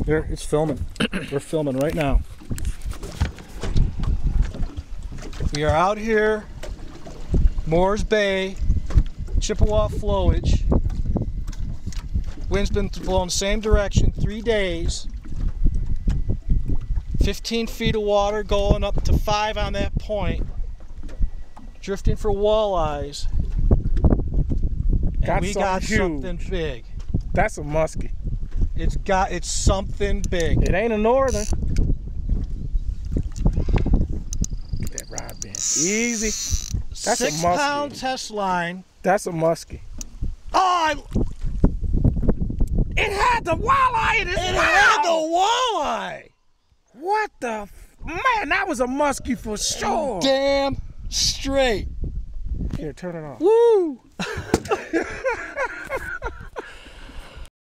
Here, it's filming. We're filming right now. We are out here, Moores Bay, Chippewa flowage. Wind's been blowing the same direction 3 days. 15 feet of water going up to 5 on that point. Drifting for walleyes. And we got something big. That's a muskie. It's something big. It ain't a northern. Get that rod bend. Easy. That's a muskie. 6-pound test line. That's a muskie. Oh, it had the walleye in its mouth. It had the walleye. What the man? That was a muskie for sure. Damn straight. Here, turn it off. Woo!